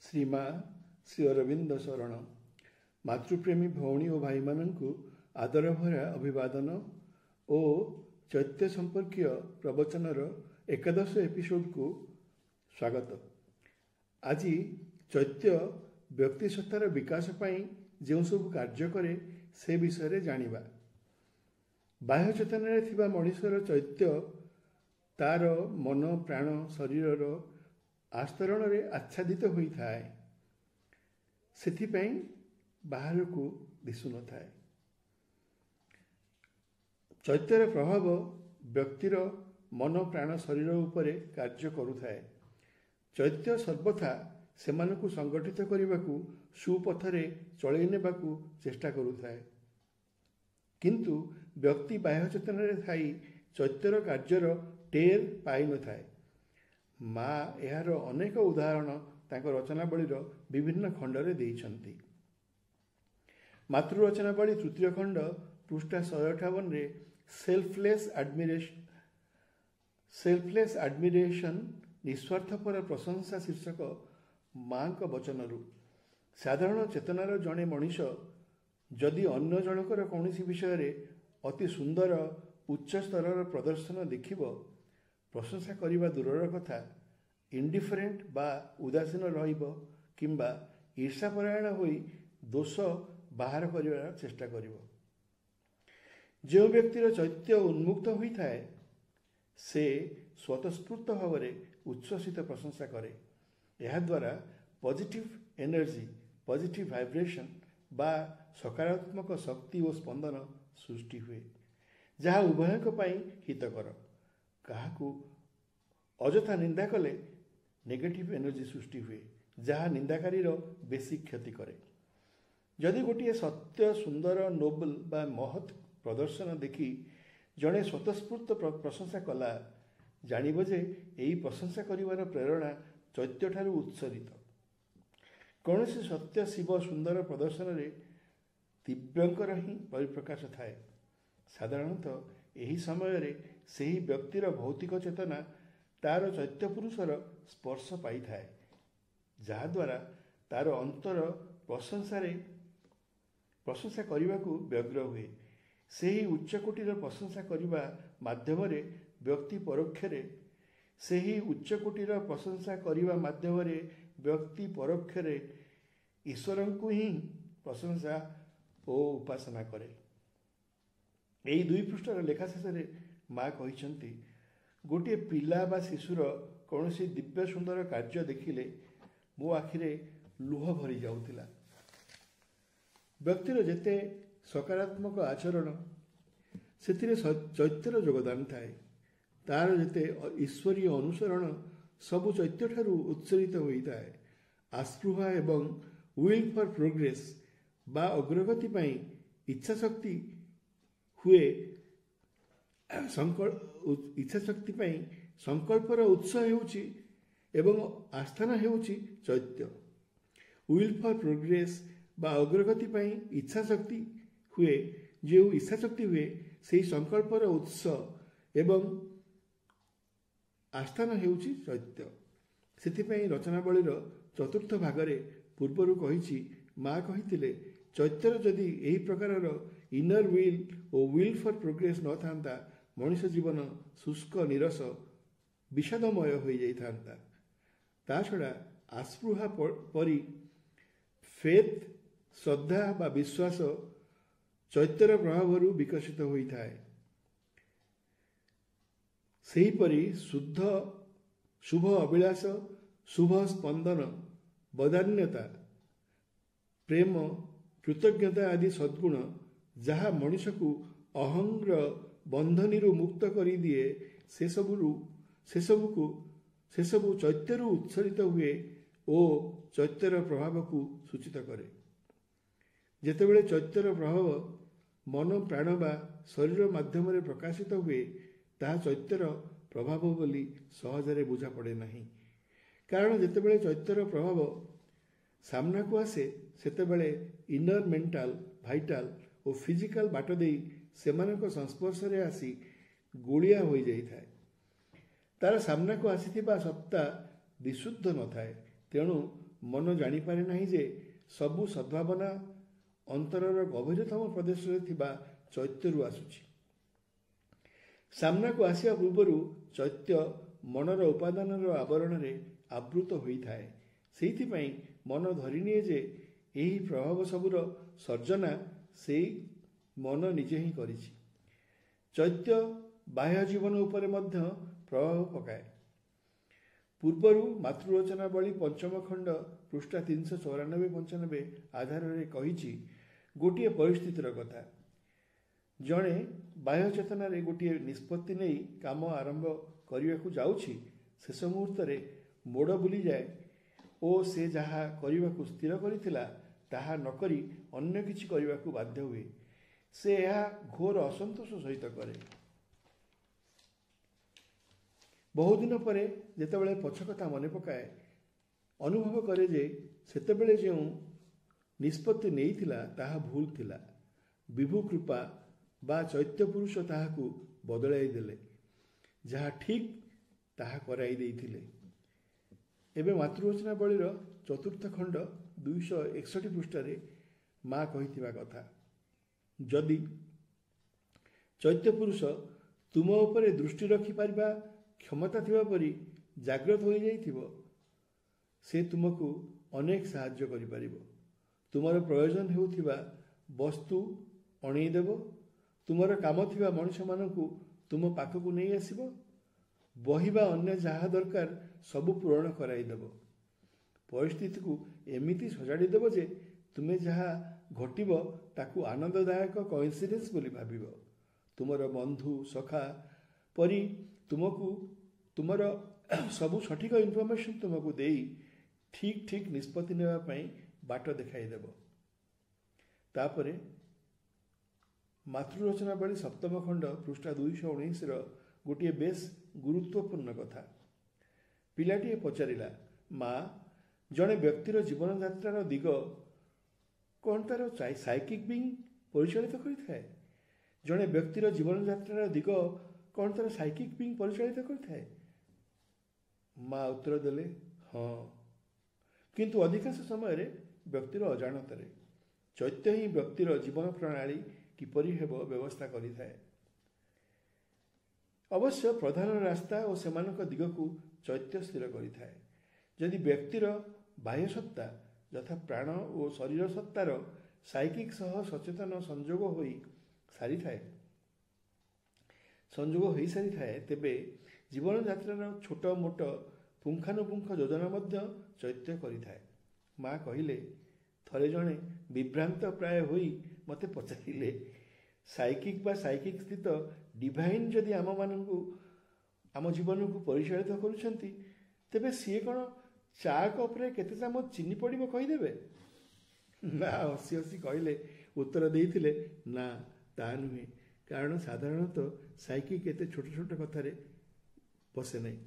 श्रीमा श्री अरविंद शरण मातृप्रेमी भौणी और भाई मानू आदर भरा अभिवादन और चैत्य संपर्कीय प्रवचनर एकादश एपिसोड को स्वागत। आज चैत्य व्यक्ति सत्तार विकास पाई जो सब कार्य करे से विषय जानिबा। बाह्य चेतन थिबा मनुष्यर चैत्य तार मन प्राण शरीर आस्तरण रे आच्छादित होता है, सेथिपाई बाहर को दिशु न थाए। चैत्यर प्रभाव व्यक्तिर मन प्राण शरीर उपरे कार्य करुथाए। चैत्य सर्वथा सेमानकु संगठित करने सुपथरे चलई नेबाकु चेष्टा करुथाए, किंतु व्यक्ति बाह्य चेतन थाई चैत्यर कार्यर टेर पाई न थाए। माँ यार अनेक उदाहरण तांको रचनावलीर विभिन्न खंडरे देइछन्ति। मातृरचनावली तृतीय खंड पृष्ठा 158 रे सेल्फलेस एडमिरेशन निस्वार्थपर प्रशंसा शीर्षक माँ का वचनरू साधारण चेतनार जड़े मनीष जदि अन्य जनकर कौन विषय अति सुंदर उच्च स्तर प्रदर्शन देखिब, प्रशंसा करने दूरर कथा इंडिफरेंट बा उदासीन रहिब किंबा ईर्षापरायण होई दोष बाहर कर चेष्टा करिब। जो व्यक्तिर चैत्य उन्मुक्त होता है से स्वतस्फूर्त भाव उच्छ्वसित प्रशंसा करे। यह द्वारा पॉजिटिव एनर्जी पॉजिटिव वाइब्रेशन बा सकारात्मक शक्ति और स्पंदन सृष्टि हुए, जहाँ उभयों हितकर। काहाकू अजथा निंदा कले नेगेटिव एनर्जी सृष्टि हुए, जहाँ निंदाकारी बेसी क्षति करे। जदि गोटे सत्य सुंदर नोबल बा महत् प्रदर्शन देखि जड़े स्वतस्फूर्त प्रशंसा कला, जानिब जे एही प्रशंसा करिवार प्रेरणा चैत्य ठारू उत्सरित। कौन सत्य शिव सुंदर प्रदर्शन रे दिव्यंकर ही परिप्रकाश थाए। साधारणतः यही समय रे सेही व्यक्तिर भौतिक चेतना तार चैत्य पुरुषर स्पर्श पाई थाए, जहाद्वारा तार अंतर प्रशंसा करने को व्यग्र हुए। सेही उच्चकोटीर प्रशंसा करने माध्यम व्यक्ति परोक्षरे व्यक्ति ईश्वर को ही प्रशंसा और उपासना करे। यही 2 पृष्ठर लेखा शेष माँ कहते गोटे पिला बा शिशुर कौन दिव्य सुंदर कार्य देखिले मो आखिरे लुह भरी जाउथिला। व्यक्तिर जेते सकारात्मक आचरण से चैत्यर योगदान थाए, तार जेते ईश्वरीय अनुसरण सबु चैत्य ठारू उत्सरित होता है। आस्पृहा एवं विल फॉर प्रोग्रेस बा अग्रगति पाई इच्छा शक्ति हुए। इच्छा शक्ति पाई संकल्पर उत्स हेउची एवं आस्थान हेउची चैत्य। विल फॉर प्रोग्रेस बा अग्रगति पाई इच्छा शक्ति हुए, जो इच्छा शक्ति हुए से संकल्पर उत्स एवं आस्थान हेउची चैत्य। सेथिपाई रचनावलीर चतुर्थ भागरे पूर्वरु कहिछि माँ कहिथिले चैत्यर जदि एही प्रकारर इनर विल और विल फॉर प्रोग्रेस न थांता मनुष्य जीवन शुष्क निरस विषादमय हो जाता। ता छड़ा आस्पृहा परी फेथ श्रद्धा बा विश्वास चैत्यर प्रभाव विकसित होता है। सेहीपरि शुद्ध शुभ अभिलाष शुभ स्पंदन बदान्यता प्रेम कृतज्ञता आदि सद्गुण जहाँ मनुष्य को अहंग्र बंधनी मुक्त कर दिए, से सबू चैत्यर उत्सरित हुए और चैत्यर प्रभाव को सूचित करे। जेतेबेले चैत्यर प्रभाव मन प्राण बा शरीर माध्यम प्रकाशित हुए, ताहा चैत्यर प्रभाव बोली सहजरे बुझा पड़े नहीं। कारण जेतेबेले चैत्यर प्रभाव सामना को आसे सेतेबेले इनर मेंटाल भाइटाल और फिजिकल बाट दे सेमानक संस्पर्श रे आसी गोलिया हो जाई थाए। तार सामना को आसीथिबा सत्ता विशुद्ध न थाए, तेणु मन जानीपारे नहीं जे सबु सद्भावना अंतरर गभीरतम प्रदेश चैत्यरू आसुछि। सामना को आसिया पूर्व चैत्य मनर उपादानर आवरण आवृत होता है। सेहिथिपाई मन धरिनिए जे एही प्रभाव सबुर सर्जना से मन निजे ही करिछि। चैत्य बाह्य जीवन उपरे मध्य प्रभाव पकाए। पूर्वरु मातृरचनावली पंचम खंड पृष्ठा 394-95 आधार में कही गोटे परिस्थितिर कथा। जड़े बाह्य चेतन गोटे निष्पत्ति नहीं काम आरंभ करने को जाऊँगी, शेष मुहूर्त मोड़ बुली जाए और से जहा करने को स्थिर करिथिला ताहा नकरी अन्य किछि करने को बाध्य हुए। से यह घोर असंतोष सहित करे। बहुदिन पर जेतेबेले पछ कथा मन पकाए अनुभव करे जे सेतेबेले जो निष्पत्ति नेइथिला ताहा भूल थिला। विभु कृपा बा चैत्य पुरुष ताहाकू बदलाई देले, जहा ठीक ताहा कराई देइथिले। एबे मातृवचनावलीर चतुर्थ खंड 261 पृष्ठारे माँ कहिथिबा कथा। जदि चैत्य पुरुष तुम उपरे दृष्टि रखि पारिबा क्षमता थिबा परी जागृत हो जाइथिबो, से तुमको अनेक साहाय्य करि पारिबो। तुमर प्रयोजन हेउथिबा वस्तु अणई देबो, तुमर काम थिबा मनुष्य मानकू तुम पाखकू नहीं आसीबो, बहिबा अन्य जहा दरकार सबु पूरण कराई देबो। परिस्थिति को एमिति सजाड़ी देबो जे तुमे जहा घटिबो ताकू आनंददायक कोइंसिडेंस बोली भाबिबो। तुमर बंधु सखा परी तुमको तुमर सबु सठिक इनफॉरमेशन तुमको देई ठीक ठीक निष्पत्ति नेवा पई बाट देखाई देबो। तापरे मातृरचनावली सप्तम खंड पृष्ठा 219 गोटे बेस गुरुत्वपूर्ण कथा। पिलाटीए पचारिला, माँ जड़े व्यक्तिर जीवन यात्रार दिग कौन तार साइकिक बिंग परिचालित करिथाए? जड़े व्यक्तिर जीवन यात्रार दिग कौन तार साइकिक बिंग परिचालित करिथाए? माँ उत्तर देले, हाँ, किंतु अधिकांश समय व्यक्तिर अजाणत चैत्य ही व्यक्तिर जीवन प्रणाली किपरि हेबो व्यवस्था करिथाए। अवश्य प्रधान रास्ता और सेमानक दिग को चैत्य स्थिर करिथाए। यदि व्यक्तिर बाह्य सत्ता यथा प्राण और शरीर सत्तार साइकिक सह सचेतन संजोग हो सारी थाए तेबे जीवन यात्रार छोट मोट पुंखानुपुंख योजना मध्य चैत्य करिथाए। माँ कहिले, थरे जणे विभ्रांत प्राय होई मते पचारिले, साइकिक बा साइकिक स्थित डिवाइन जदि आम जीवन को परिचालित करुछंती तेबे सी कौन चा कप्रे केते चामच चीनी पड़िबो कहीदेवे? ना हसी हसी कहले उत्तर देइथिले, ना ता नुहे, कारण साधारणतः साइकिक एते छोट छोट कथारे बसे नहीं।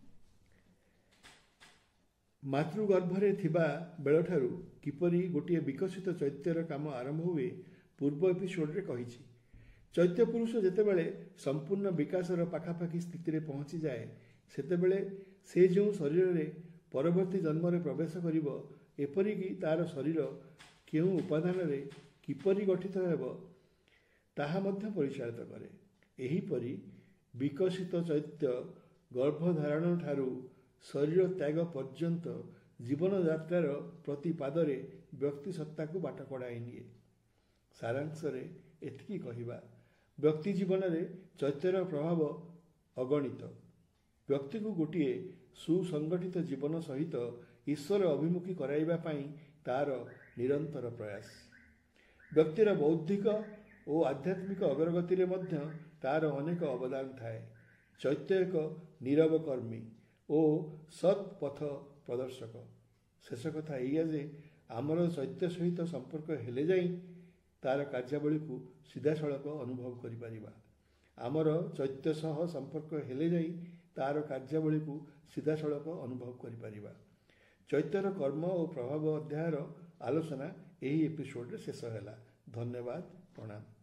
मातृगर्भरे थिबा बेलठारु किपरि गोटे विकसित चैत्यर काम आरंभ हुए पूर्व एपिसोड रे कहिछि। चैत्य पुरुष जेतेबेले संपूर्ण विकासर पाखापाखि स्थिति में पहुँची जाए सेतेबेले से जो शरीर रे परवर्ती जन्म रे प्रवेश करिबो, एपरिकी तार शरीर केउं उपादान रे किपरि गठित हेबो ताहा मध्य परिचालित करे। एहीपरि विकसित चैत्य गर्भधारण ठारू शरीर त्याग पर्यंत जीवन यात्रार प्रति पादरे व्यक्ति सत्ता को बाट कड़ाई निए। सारांश रे एतिकी कहिबा, व्यक्ति जीवन रे चैत्यर प्रभाव अगणित। व्यक्ति को गोटे सुसंगठित जीवन सहित ईश्वर अभिमुखी कराइबा पई तार निरंतर प्रयास। व्यक्तिर बौद्धिक और आध्यात्मिक अग्रगति रे मध्य तार अनेक अवदान थाए। चैत्य एक नीरव कर्मी और सत् पथ प्रदर्शक। शेष कथा एइया जे आमर चैत्य सहित संपर्क हेले जाई तार कार्यावली को सीधा सड़क अनुभव करि परिबा। आमर चैत्य सह संपर्क हेले जाई तार कार्यावली को सीधा सड़क अनुभव करि परिबा। चैत्यर कर्म और प्रभाव अध्यायर आलोचना एही एपिसोड रे शेष हैला। धन्यवाद, प्रणाम।